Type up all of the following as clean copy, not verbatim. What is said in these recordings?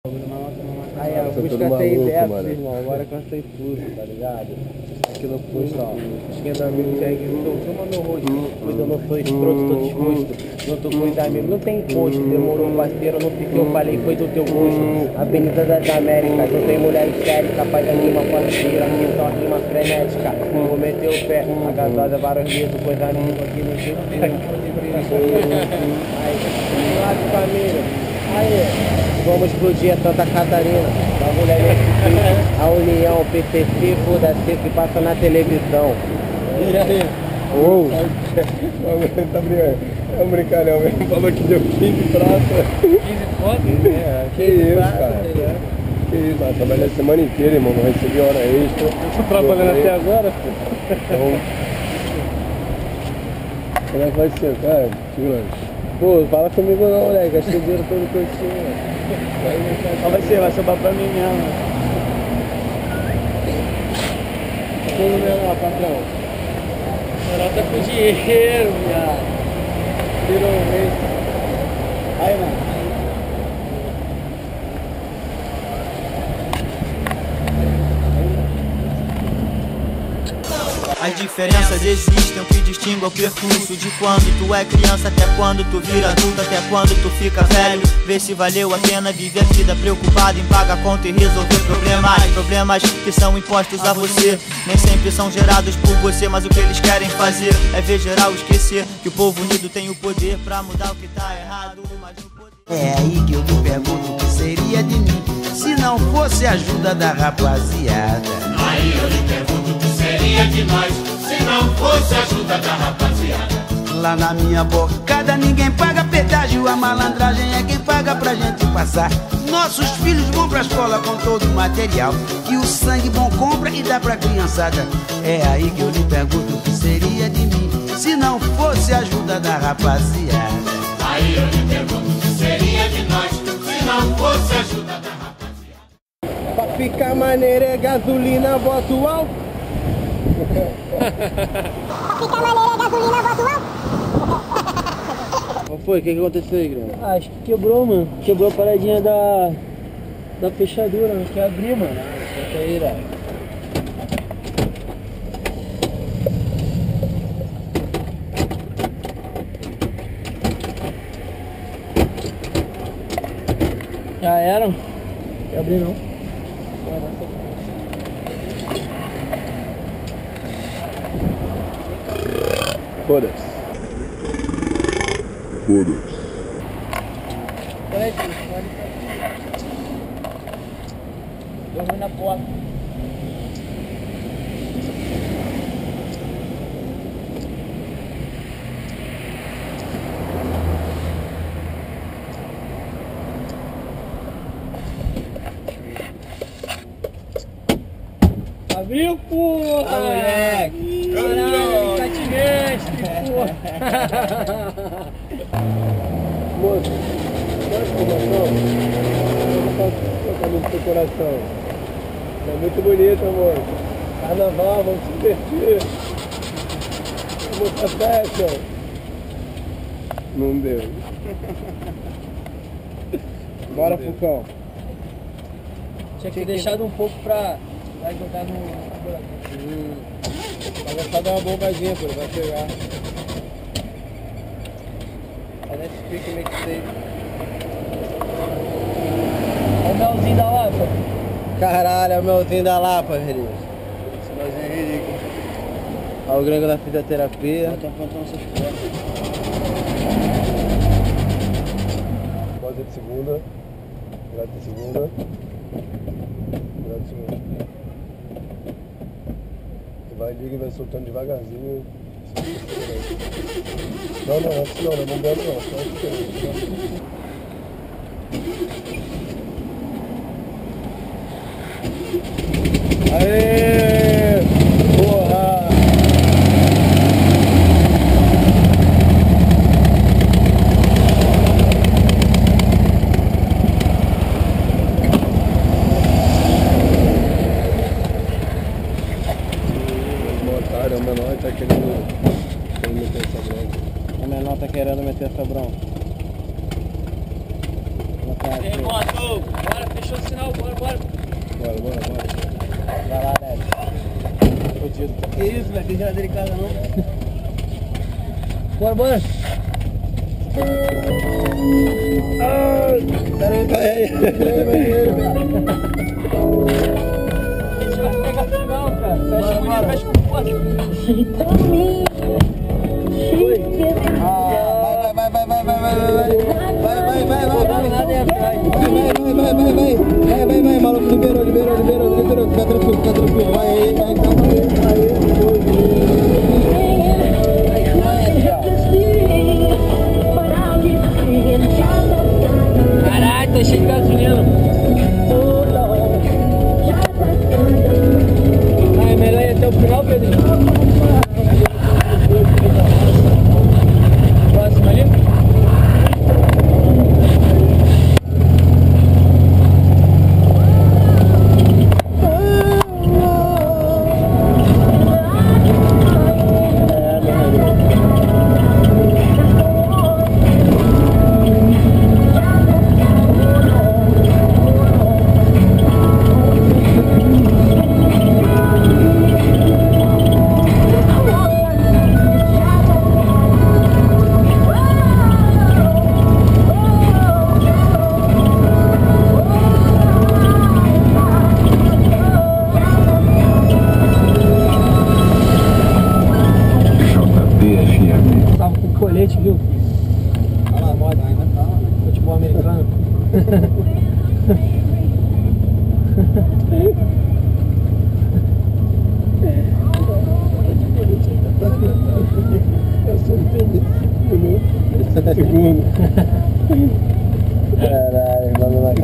Aí, ó, busca tem ideia, irmão. Agora que eu sei tudo, tá ligado? Aqui no posto, ó. Esquenta amigo já ignorou. Filma meu rosto. Pois eu não sou escroto, tô disposto. Não tô com os amigos, não tem posto. Demorou, parceiro, no que eu falei foi do teu gosto. Avenida das Américas, não tem mulher histérica. Faz a rima parceira, aqui só rima frenética. Vou meter o pé, a gasada vários litros. Pois amigo aqui no jeito. Aí, lado família. Aí, vamos explodir Santa Catarina, a mulher a União, PTC, foda-se, que passa na televisão. Oh. Tá brincando? É um brincadeira mesmo, falou que deu 15 prata. 15 pontos? É, que isso, cara. Que isso, eu trabalhei a semana inteira, irmão, não recebi hora extra. Eu tô trabalhando até agora, pô. Então, como é que vai ser, cara? Segurando. Pô, fala comigo não, moleque, gastei dinheiro todo que eu tinha. Vai sobrar pra mim mesmo. Tudo menor, patrão. Menor tá com dinheiro, viado. Virou um mês. Aí, mano. As diferenças existem, o que distingue é o percurso de quando tu é criança até quando tu vira adulto, até quando tu fica velho. Vê se valeu a pena viver a vida preocupado em pagar conta e resolver problemas que são impostos a você. Nem sempre são gerados por você, mas o que eles querem fazer é ver geral esquecer que o povo unido tem o poder pra mudar o que tá errado. Mas o poder... É aí que eu te pergunto o que seria de mim se não fosse a ajuda da rapaziada. Aí eu lhe pergunto o que seria de nós se não fosse a ajuda da rapaziada. Lá na minha bocada ninguém paga pedágio, a malandragem é quem paga pra gente passar. Nossos filhos vão pra escola com todo o material que o sangue bom compra e dá pra criançada. É aí que eu lhe pergunto o que seria de mim se não fosse a ajuda da rapaziada. Aí eu lhe pergunto o que seria de nós se não fosse a ajuda da rapaziada. Pra ficar maneiro é gasolina, bota o álcool. Pra ficar maneiro é gasolina, bota o álcool. Qual foi? O que aconteceu aí, Grêmio? Ah, acho que quebrou, mano. Quebrou a paradinha da fechadura, não quer abrir, mano. Isso aí, velho. Já era? Não quer abrir, não. Foda-se. Foda-se. Deu ruim na porta. Abriu, porra! Ah, moleque! Caralho, cativestre, porra! Moço, pode coração? Eu vou no seu coração. É muito bonito, amor. Carnaval, vamos se divertir. Vamos pra festa. Não deu. Bora, Fucão. Tinha que ter deixado um pouco pra jogar no... Vai só dar uma bombadinha, pô, vai pegar. Parece que meio que sei. Olha o melzinho da lapa. Caralho, é o melzinho da Lapa, velho. Esse melzinho é ridículo. Olha o gringo da fisioterapia. Tá apontando essas coisas. Pode de segunda. Virada de segunda. Virada de segunda. Vai, liga e vai soltando devagarzinho. Não, não, antes não, não é bombando não. Só antes. Aê! Porra! O menor tá querendo meter essa bronca. O menor tá querendo meter essa bronca. Moto, bora fechar. tem geladeira em casa não. Bora, bora. Peraí. Não vai pegar assim não, cara. Fecha com força. Vai, maluco, liberou, fica tranquilo, vai aí. Caralho, tá cheio de gasolina. É melhor ir até o final, Pedro. Próximo ali. Colete, viu? Olha lá, moda ainda tá. Futebol americano. Segundo. Caralho, mano, na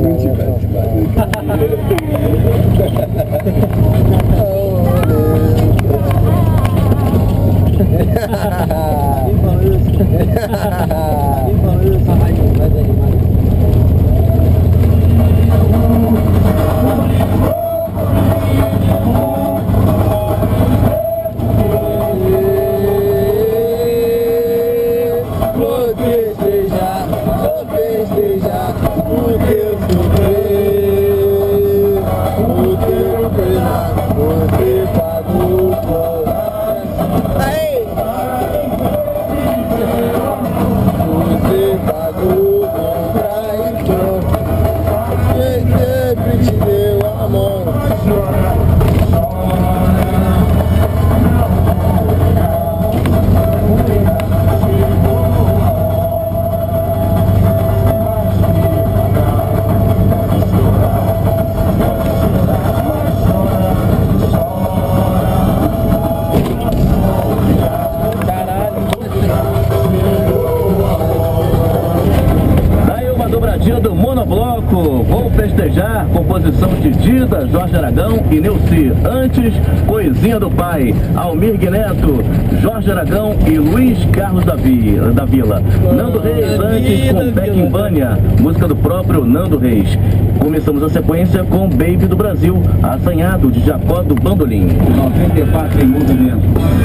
Do monobloco, vou festejar, composição de Dida, Jorge Aragão e Neuci. Antes, poesia do pai, Almir Neto, Jorge Aragão e Luiz Carlos da Vila. Nando Reis, antes com Beck em Banha, música do próprio Nando Reis. Começamos a sequência com Baby do Brasil, Assanhado de Jacó do Bandolim. 94 em movimento.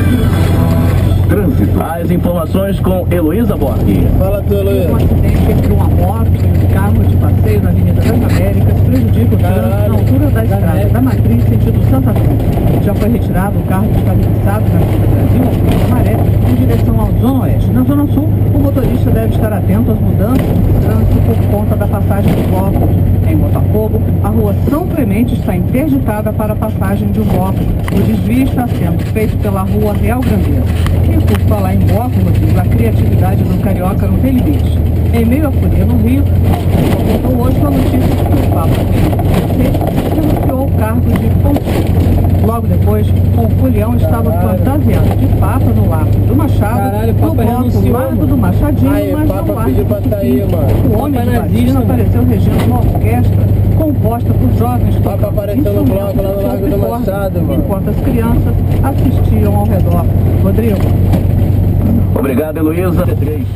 Trânsito. As informações com Heloísa Borghi. Fala tu, Heloísa. Um acidente entre uma moto e um carro de passeio na Avenida das Américas prejudica o trânsito na altura da estrada da Matriz, sentido Santo Antônio. Já foi retirado o carro que estava fixado na Avenida Brasil, na Maré, em direção ao Zona Oeste. Na Zona Sul, o motorista deve estar atento às mudanças do trânsito por conta da passagem de blocos. Em Botafogo, a rua São Clemente está interditada para a passagem de um bloco. O desvio está sendo feito pela rua Real Grandeiro. E por falar em bloco, Rodrigo, a criatividade do carioca não tem limite. Em meio à folia no Rio, apontou hoje uma notícia de que o Papa denunciou o cargo de pontífice. Logo depois, o folião estava fantasiado de Papa no Largo do Machado, Caralho, no bloco Largo do Machadinho, Aí, mas Papa no Largo pediu pra sair, mano. o homem de Papa batismo nazista, apareceu regendo uma orquestra composta por jovens Papa apareceu no bloco lá no Largo do Machado, mano. enquanto as crianças assistiam ao redor. Rodrigo. Obrigado, Heloísa. 3.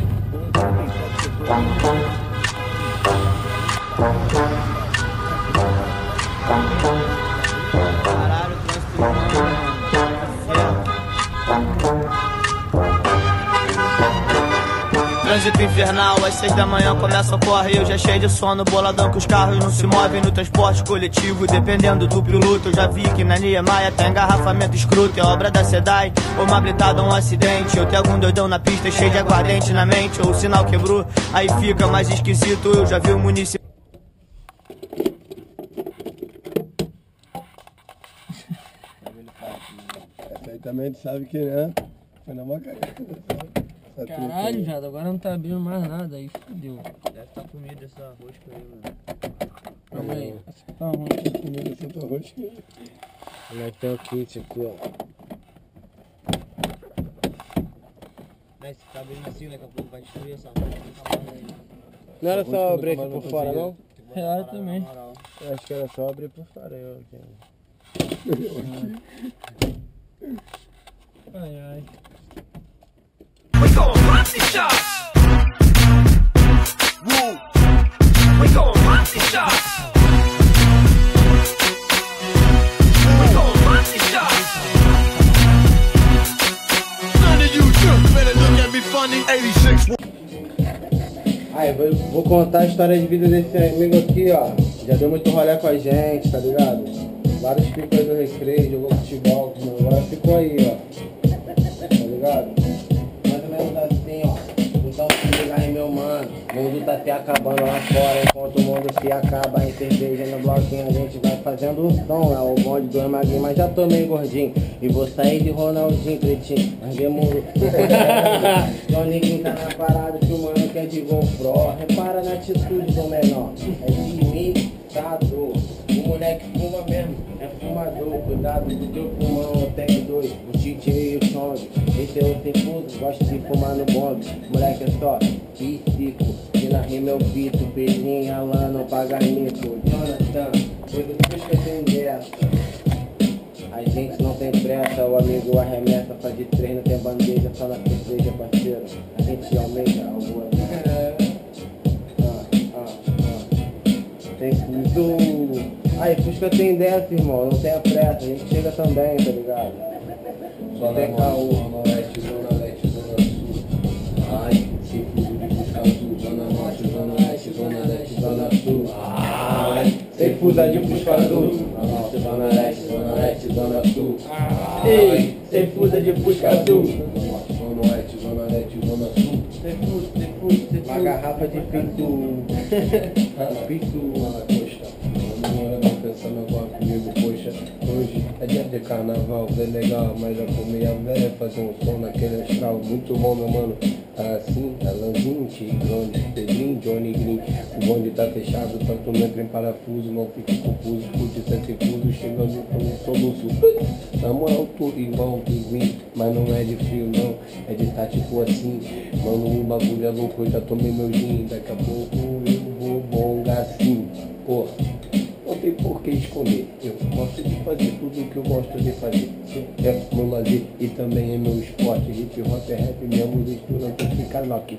trânsito infernal, às 6 da manhã começa a corre. Eu já cheio de sono, boladão que os carros não se movem no transporte coletivo. Dependendo do piloto, eu já vi que na Niemeyer tem engarrafamento escroto. É obra da SEDAI, ou uma blindada ou um acidente. Eu tenho algum doidão na pista cheio de aguardente na mente. Ou o sinal quebrou, aí fica mais esquisito. Eu já vi o município. Essa aí também tu sabe que, né? Foi na Macaé. Caralho, viado, agora não tá abrindo mais nada, aí fodeu. Deve estar comida essa rosca aí, mano. Calma aí, essa tá ruim. Comida essa tua rosca. Como é que tem o kit aqui, ó? Mas se tá abrindo assim, daqui a pouco vai destruir essa rosca. Não era só abrir aqui por fora, não? É, também. Eu acho que era só abrir por fora, eu aqui. Ai, ai. We gon' rock these shots. Woo. We gon' rock these shots. We gon' rock these shots. None of you jerks better look at me funny. 86. Aí, vou contar a história de vida desse amigo aqui, ó. Já deu muito rolê com a gente, tá ligado? Vários picos aí do recreio, jogou futebol, agora ficou aí, ó. Tá ligado? Mais ou menos assim, ó. Então se liga aí, meu mano. O mundo tá até acabando lá fora. Enquanto o mundo se acaba em cerveja no bloquinho, a gente vai fazendo um som. É o bonde do magrinho, mas já tô meio gordinho. E vou sair de Ronaldinho, cretinho. Mas demorou. Então ninguém tá na parada, filmando que é de GoPro. Repara na atitude do menor. É de imitador. O moleque fuma mesmo, é fumador. Cuidado do teu pulmão, eu tenho dois. O Tite e o Chong. Esse é o Tefuso, gosta de fumar no bonde. Moleque é só psico. E na rima eu pito. Pedrinho, Alano, Paganito. Jonathan, coisa que eu tenho dessa. A gente não tem pressa, o amigo arremessa. Faz de 3, não tem bandeja, só na cerveja, parceiro. A gente almeja algo. Tem tudo. Aí, Fusca tem dessa, irmão, não tenha pressa, a gente chega também, tá ligado? Só tem caô. Zona Leste, Zona Leste, Zona Sul. Ai, se fuso de buscar sul. Zona Norte, Zona Leste, Zona Leste, Zona Sul. Ai, Sem fusa de buscador. Zona Leste, Zona Leste, Zona Sul. Ei, sem fusa de buscador. Zona Oeste, Zona Leste, Zona Sul. Sem fusa. Uma garrafa de pinto. Pinto. Poxa, não pensando agora comigo, poxa. Hoje é dia de carnaval, bem legal, mas já comi a velha, fazer um som naquele astral. Muito bom, meu mano. Assim, Alanzinho, Tigrone, Pedrinho, Johnny Green. O bonde tá fechado, tanto não entra em parafuso, não fique confuso, curte sem fuso, chegando com um soluço. Na moral, tô igual um pinguim, mas não é de frio não, é de tá tipo assim. Mano, um bagulho é louco, eu já tomei meu gin, daqui a pouco eu vou bongar assim, porra. Não tem por que esconder, eu gosto de fazer tudo o que eu gosto de fazer. É meu lazer e também é meu esporte. Hip hop é rap, minha música não tem que ficar lock.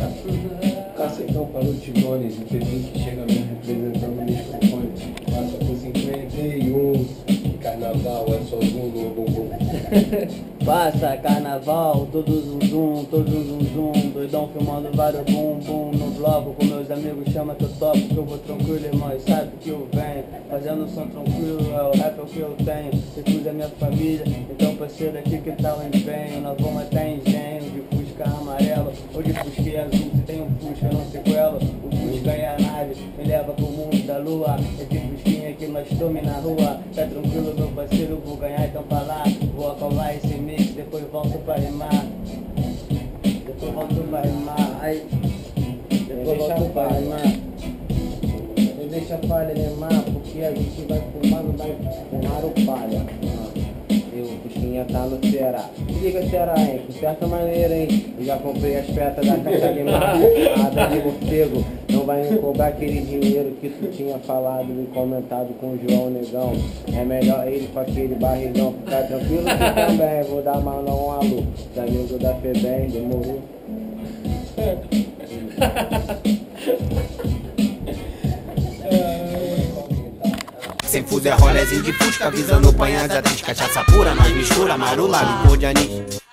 Cacetão para o Tigones, o Pedrinho que chega me representando no microfone. Passa por 51, carnaval é só zoom no bumbum. Passa carnaval, todo zum zum, doidão filmando vários bum bum no bloco, com meus amigos chama que eu topo, que eu vou tranquilo, irmão, e sabe que eu venho, fazendo som tranquilo, é o rap é o que eu tenho, recurso é minha família, então parceiro aqui que tá o empenho, nós vamos até engenho, de Fusca amarelo, ou de Fusca azul, se tem um Fusca não sequela, o Fusca é a nave, me leva pro mundo da lua, é de Fusquinha que nós tome na rua, tá tranquilo meu parceiro, vou ganhar então pra lá, vou acalmar esse mix, depois volto pra rimar. Depois volto pra rimar. Aí. Depois volto pra rimar. Não deixa a palha rimar, porque a gente vai fumar, não vai fumar o palha. O Fusquinha tá no Ceará. Se liga, Ceará, hein? Com certa maneira, hein? Eu já comprei as peças da caixa de mar. Nada de morcego. Não vai me cobrar aquele dinheiro que tu tinha falado e comentado com o João Negão. É melhor ele com aquele barrigão. Ficar tranquilo que também vou dar mal não um alô. Os amigos da FEBEM, demorou. Sem fuso é rolezinho de Fusca, visando panhas, atriz, cachaça pura, nós mistura, marula, licor de anis.